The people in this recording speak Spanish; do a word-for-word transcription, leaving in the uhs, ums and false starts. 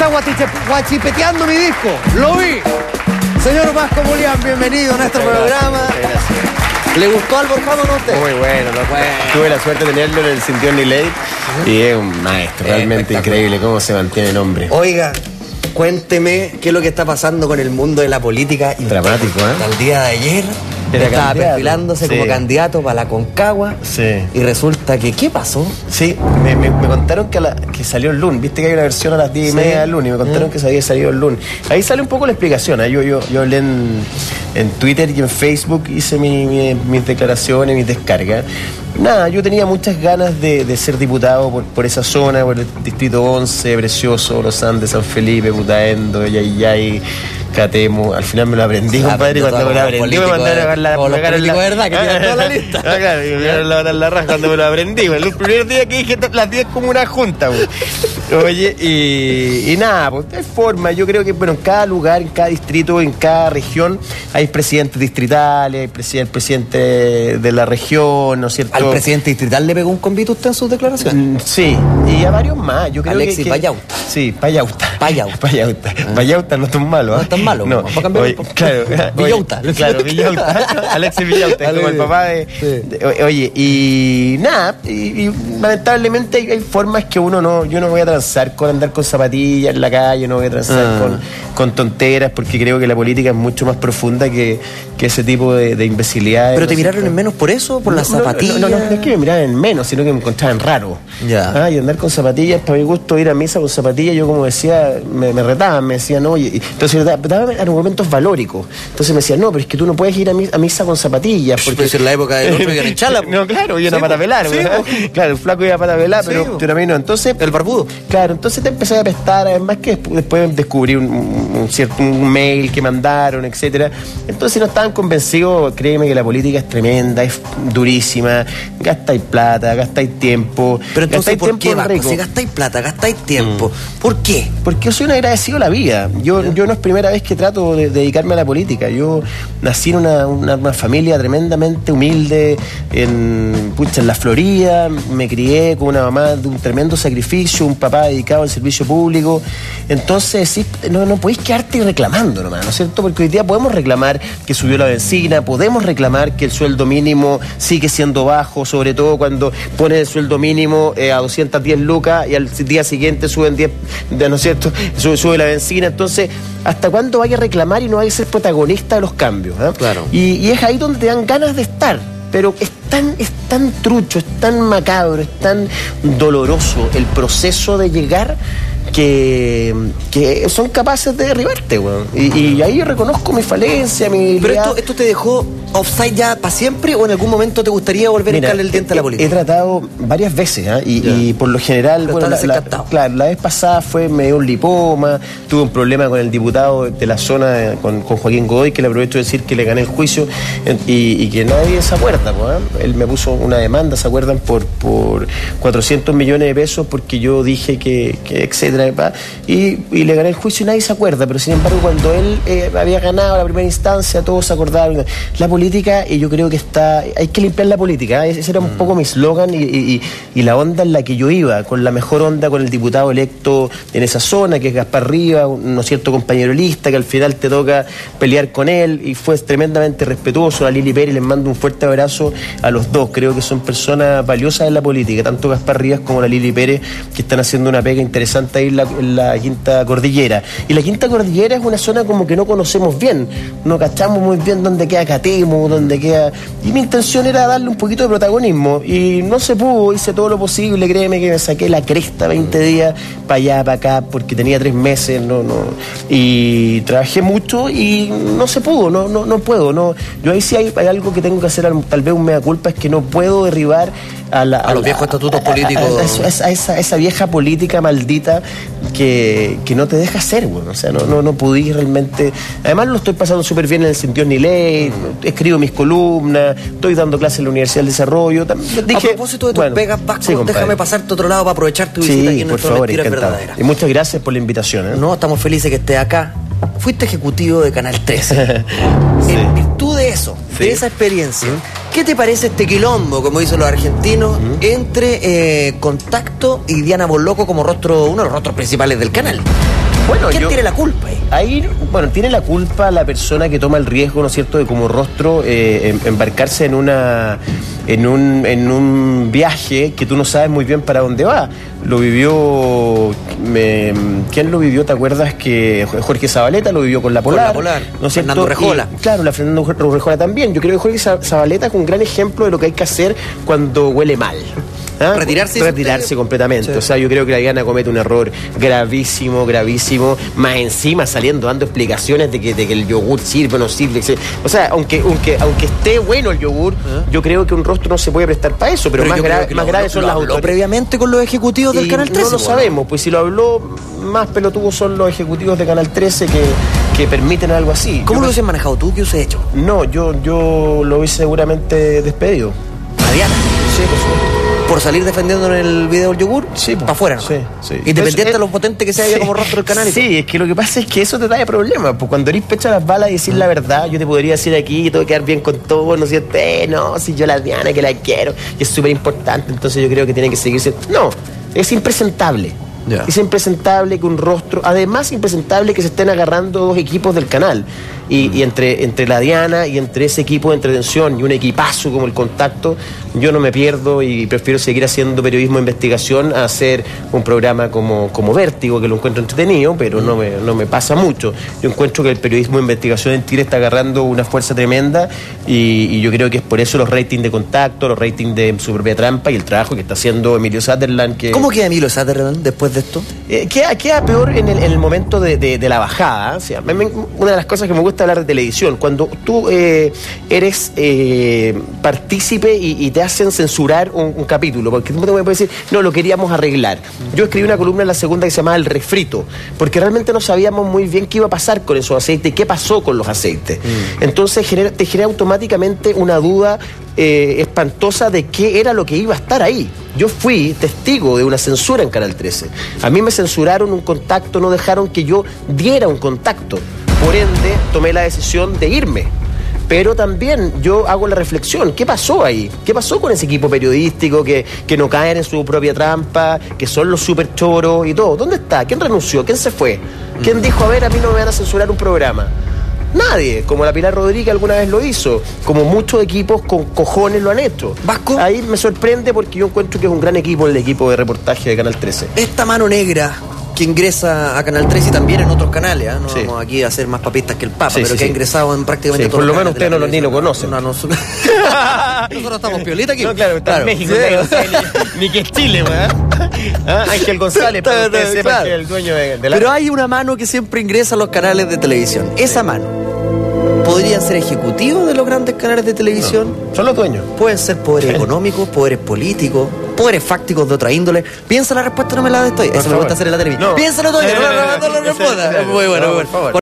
está guatiche- guachipeteando mi disco. Lo vi. Señor Vasco Mulián, bienvenido a nuestro Muchas programa. Gracias, gracias. ¿Le gustó al Borjado o no a usted? Muy bueno, ¿no? Bueno. Tuve la suerte de tenerlo en el Sintió ni Ley y es un maestro, realmente increíble cómo se mantiene el hombre. Oiga, cuénteme qué es lo que está pasando con el mundo de la política. Dramático, ¿eh? Hasta el día de ayer Era estaba candidato, perfilándose sí. como candidato para la Concagua. Sí. Y resulta que, ¿qué pasó? Sí, me, me, me contaron que, a la, que salió el lunes. Viste que hay una versión a las diez y Sí. media del lunes. Y me contaron Mm. que se había salido el lunes. Ahí sale un poco la explicación. ¿eh? Yo, yo, yo hablé en, en Twitter y en Facebook, hice mi, mi, mis declaraciones, mis descargas. Nada, yo tenía muchas ganas de, de ser diputado por, por esa zona, por el distrito once, Precioso, Los Andes, San Felipe, Putaendo, Yayay, Catemo. Al final me lo aprendí, Ah, compadre, y aprendió cuando me lo todos los aprendí me políticos mandaron de- a la, todos los me pegaron políticos de verdad que tienen toda la lista. Ah, claro, y me pegaron la, la raja cuando me lo aprendí. güey. El primer día que dije las diez como una junta, güey. Oye, y, y nada, pues hay forma. Yo creo que, bueno, en cada lugar, en cada distrito, en cada región, hay presidentes distritales, hay presi- el presidente de la región, ¿no es cierto? ¿Al presidente distrital le pegó un convito usted en sus declaraciones? Mm, Sí, y a varios más. Yo creo Alexis que, que- Payauta. Sí, Payauta. Payauta. Payauta. Payauta no es tan malo. No ¿eh? es tan malo, No. vamos a cambiar Oye, un poco. claro. Villauta. Oye, claro, Villauta. Alexis Villauta, es como el papá de, Sí. de- o- Oye, y nada, y, y lamentablemente hay, hay formas que uno no. Yo no voy a transar con andar con zapatillas en la calle, no voy a transar Ah. con, con tonteras, porque creo que la política es mucho más profunda que, que ese tipo de, de imbecilidades. ¿Pero te ¿no es miraron cierto? en menos por eso? ¿Por las No, no, zapatillas? No, no, no, no es que me miraban en menos, sino que me encontraban raro. Ya. Ah, y andar con zapatillas, para mi gusto, ir a misa con zapatillas, yo como decía, me, me retaban, me decían, oye, y- entonces da- daban argumentos valóricos. Entonces me decían, no, pero es que tú no puedes ir a, mi- a misa con zapatillas. Porque Pues en la época del otro iban en chala, po. No, claro, iban Sí, a patapelar. po. Sí, ¿verdad? po. Claro, el flaco iba a patapelar, Sí, pero, po. pero a mí no. Entonces, ¿El barbudo? claro, entonces te empecé a apestar, además que después, después descubrí un, un- un cierto un mail que mandaron, etcétera. Entonces, si no estaban convencidos, créeme que la política es tremenda, es durísima, gastáis plata, gastáis tiempo. Pero entonces, gastáis ¿por tiempo qué, en Vasco? rico. Si gastáis plata, gastáis tiempo. ¿Por qué? Porque yo soy un agradecido a la vida. Yo, yo no es primera vez que trato de, de dedicarme a la política. Yo nací en una, una, una familia tremendamente humilde en, pucha, en la Florida. Me crié con una mamá de un tremendo sacrificio, un papá dedicado al servicio público. Entonces, sí, no, no podéis quedarte reclamando nomás, ¿no es cierto? Porque hoy día podemos reclamar que subió la benzina, podemos reclamar que el sueldo mínimo sigue siendo bajo, sobre todo cuando ponen el sueldo mínimo eh, a doscientas diez lucas y al día siguiente suben diez, de- ¿no es cierto? Sube, sube la benzina. Entonces, ¿hasta cuándo vaya a reclamar y no vaya a ser protagonista de los cambios? ¿eh? Claro. Y, y es ahí donde te dan ganas de estar. Pero es tan, es tan trucho, es tan macabro, es tan doloroso el proceso de llegar que, que son capaces de derribarte, weón. Y, y ahí yo reconozco mi falencia, mi ¿Pero debilidad. esto, esto te dejó offside ya para siempre o en algún momento te gustaría volver Mira, a hincarle el diente a la he- política? He tratado varias veces, ¿eh? y, Ya. y por lo general, Pero bueno, estás la, la- desencantado. claro, la vez pasada fue, me dio un lipoma, tuve un problema con el diputado de la zona, eh, con, con Joaquín Godoy, que le aprovecho de decir que le gané el juicio en- y, y que nadie se acuerda, pues, ¿eh? Él me puso una demanda, ¿se acuerdan? Por, por cuatrocientos millones de pesos porque yo dije que, que etcétera, pa, y, y le gané el juicio y nadie se acuerda, pero sin embargo cuando él eh, había ganado la primera instancia, todos se acordaron. La política, y yo creo que está, hay que limpiar la política, ¿eh? Ese era un poco mi eslogan y, y, y la onda en la que yo iba, con la mejor onda con el diputado electo en esa zona, que es Gaspar Rivas, un ¿no es cierto? compañero lista, que al final te toca pelear con él, y fue tremendamente respetuoso. A Lili Pérez les mando un fuerte abrazo a los dos, creo que son personas valiosas en la política, tanto Gaspar Rivas como la Lili Pérez, que están haciendo una pega interesante ahí en la, en la Quinta Cordillera. Y la Quinta Cordillera es una zona como que no conocemos bien, no cachamos muy bien dónde queda Catemo, dónde queda... Y mi intención era darle un poquito de protagonismo, y no se pudo, hice todo lo posible, créeme que me saqué la cresta veinte días, para allá, para acá, porque tenía tres meses, no, no, y trabajé mucho y no se pudo, no, no, no puedo, no, yo ahí sí hay, hay algo que tengo que hacer, tal vez un mea culpa, es que no puedo derribar a, la, A los la- viejos estatutos a- a- políticos. a- a eso- a esa, esa vieja política maldita que, que no te deja hacer, bueno, o sea, no, no, no pude realmente. Además lo estoy pasando súper bien en el Sintió ni Ley, escribo mis columnas, estoy dando clases en la Universidad del Desarrollo. También dije, a propósito de tus bueno, pegas, Vasco, sí, compadre. déjame pasarte a otro lado para aprovechar tu visita aquí Sí, en por nuestro favor, Mentiras encantado. Verdaderas. Y muchas gracias por la invitación, ¿eh? No, estamos felices que estés acá. Fuiste ejecutivo de Canal trece. Sí. En virtud de eso, Sí. de esa experiencia, ¿qué te parece este quilombo, como dicen los argentinos, entre eh, Contacto y Diana Boloco como rostro, uno de los rostros principales del canal? Bueno, ¿quién yo, tiene la culpa ahí? Ahí, bueno, tiene la culpa la persona que toma el riesgo, ¿no es cierto?, de como rostro eh, embarcarse en una en un en un viaje que tú no sabes muy bien para dónde va. Lo vivió, me, ¿quién lo vivió? ¿Te acuerdas que Jorge Zabaleta lo vivió con la Polar? Con la Polar, ¿no es cierto? Fernando Rejola. Y, claro, la Fernando Rejola también. Yo creo que Jorge Zabaleta es un gran ejemplo de lo que hay que hacer cuando huele mal. ¿Ah? Retirarse. Retirarse completamente. Sí. O sea, yo creo que la Diana comete un error gravísimo, gravísimo. Más encima saliendo dando explicaciones de que, de que el yogur sirve o no sirve. O sea, aunque, aunque, aunque esté bueno el yogur, ¿eh? Yo creo que un rostro no se puede prestar para eso. Pero, pero más, gra más graves son lo las autoridades. Previamente con los ejecutivos del Canal trece. No lo bueno. sabemos, pues si lo habló, más pelotudos son los ejecutivos de Canal trece que, que permiten algo así. ¿Cómo yo lo hubiesen manejado tú? ¿Qué hubiese hecho? No, yo, yo lo hubiese seguramente despedido. ¿A Diana? Sí, por supuesto. ¿Por salir defendiendo en el video del yogur? Sí, para afuera, ¿no? Sí, sí. Independiente de lo potente que sea sí, como rostro del canal. Y sí, todo. Es que lo que pasa es que eso te trae problemas. Pues cuando eres pecho a las balas y decir mm. la verdad, yo te podría decir aquí, tengo que quedar bien con todo, no sé, eh, no, si yo la Diana que la quiero, y es súper importante, entonces yo creo que tiene que seguirse. No, es impresentable. Yeah. Es impresentable que un rostro, además impresentable que se estén agarrando dos equipos del canal y, mm. y entre, entre la Diana y entre ese equipo de entretención y un equipazo como el Contacto, yo no me pierdo y prefiero seguir haciendo periodismo de investigación a hacer un programa como, como Vértigo, que lo encuentro entretenido, pero mm. no, me, no me pasa mucho. Yo encuentro que el periodismo de investigación en Chile está agarrando una fuerza tremenda y, y yo creo que es por eso los ratings de Contacto, los ratings de Su Propia Trampa y el trabajo que está haciendo Emilio Sutherland. Que... ¿Cómo queda Emilio Sutherland después de esto? Eh, queda, queda peor en el, en el momento de, de, de la bajada. O sea, me, me, una de las cosas que me gusta hablar de televisión, cuando tú eh, eres eh, partícipe y, y te hacen censurar un, un capítulo, porque tú me puedes decir, no, lo queríamos arreglar. Yo escribí una columna en la segunda que se llamaba El Refrito, porque realmente no sabíamos muy bien qué iba a pasar con esos aceites, qué pasó con los aceites. Mm. Entonces genera, te genera automáticamente una duda eh, espantosa de qué era lo que iba a estar ahí. Yo fui testigo de una censura en Canal trece. A mí me censuraron un contacto, no dejaron que yo diera un contacto. Por ende, tomé la decisión de irme. Pero también yo hago la reflexión, ¿qué pasó ahí? ¿Qué pasó con ese equipo periodístico que, que no caen en su propia trampa, que son los super choros y todo? ¿Dónde está? ¿Quién renunció? ¿Quién se fue? ¿Quién dijo, a ver, a mí no me van a censurar un programa? Nadie, como la Pilar Rodríguez alguna vez lo hizo, como muchos equipos con cojones lo han hecho. ¿Vasco? Ahí me sorprende porque yo encuentro que es un gran equipo el equipo de reportaje de Canal trece. Esta mano negra que ingresa a Canal trece y también en otros canales, ¿eh? No sí. vamos aquí a hacer más papistas que el Papa, sí, pero sí, que sí. ha ingresado en prácticamente sí, todos por lo menos ustedes no, ni lo conocen. No, no, no, nosotros estamos piolita aquí. No, claro, está claro. en México, sí. ni, ni que es Chile, ¿verdad? ¿Ah? Ángel González, para que ustedes sepan que es el dueño de, de la... Pero hay una mano que siempre ingresa a los canales de televisión. Esa sí. mano podrían ser ejecutivos de los grandes canales de televisión. No, son los dueños. Pueden ser poderes sí. económicos, poderes políticos, poderes fácticos de otra índole. Piensa la respuesta, no me la de estoy. Eso me gusta hacer en la televisión. No. Piénsalo todavía, no, no, no, no, no lo responda. Muy bueno, no, por favor.